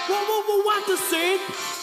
Want to sing?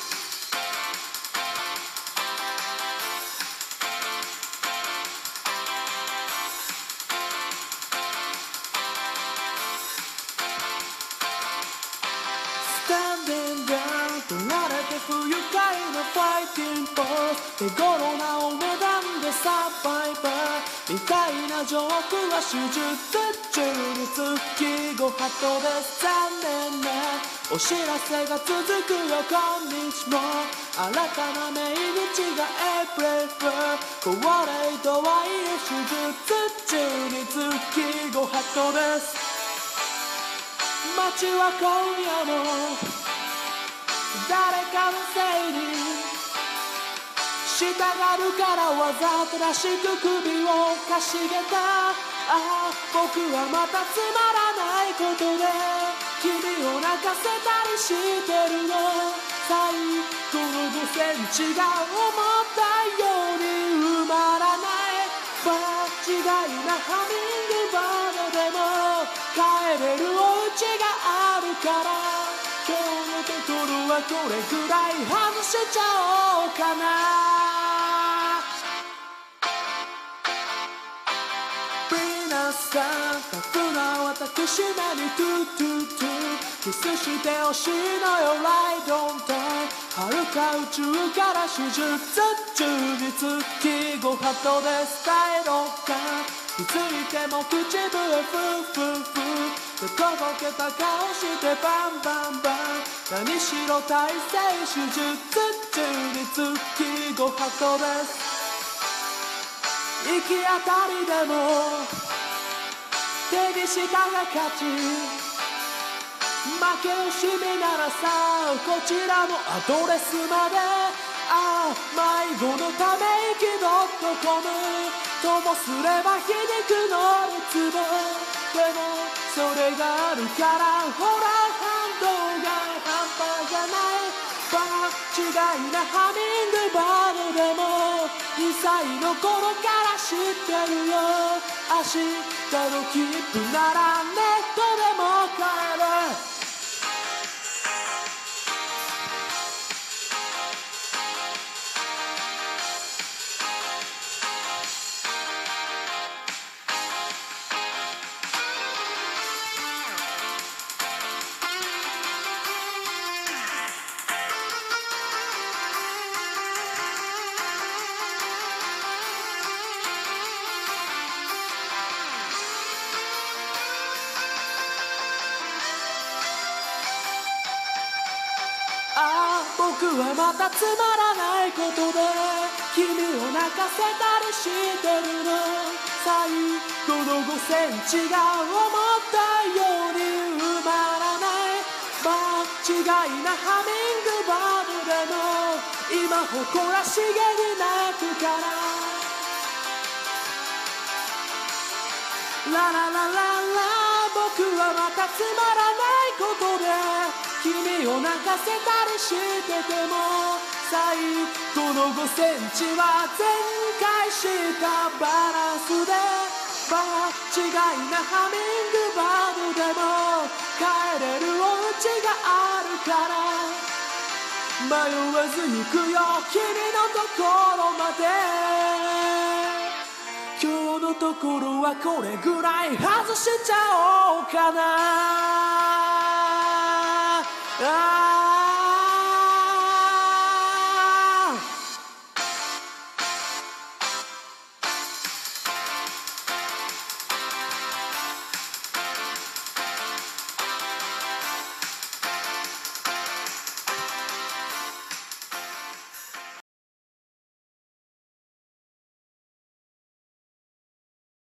Standing down 取られて不愉快なファイティングポーズ手頃なお値段でサバイバーみたいなジョークは手術中につきご法度です残念なお知らせが続くよ今日も新たな命日がエイプリル高齢度合いへ手術中につきご法度です街は今夜も誰かのせいに従うからわざとらしく首をかしげた僕はまたつまらないことで君を泣かせたりしてるの最後の5センチが思ったように埋まらない間違いなハミングバードでも帰れるお家があるから今日のところはこれぐらい外しちゃおうかな皆さんタフな私なにトゥトゥトゥキスしてほしいのよライドンタイ遥か宇宙から手術中につきご法度で伝えろか気づいても口笛フーフーフーでとぼけた顔してバンバンバン何しろ体制手術中につきご法度です行き当たりでも手にしたが勝ち負け惜しみならさこちらのアドレスまで迷子のため息.comともすれば皮肉のるつぼでもそれがあるからほら反動が半端じゃない場違いなハミングバードでも2歳の頃から知ってるよ明日の切符ならネットでも買える僕はまたつまらないことで君を泣かせたりしてるの最後の5センチが思ったように埋まらない間違いなハミングバードでも今誇らしげに泣くからラララララ僕はまたつまらないことで君を泣かせたりしてても最後の5センチは全開したバランスで間違いなハミングバードでも帰れるお家があるから迷わず行くよ君のところまで今日のところはこれぐらい外しちゃおうかな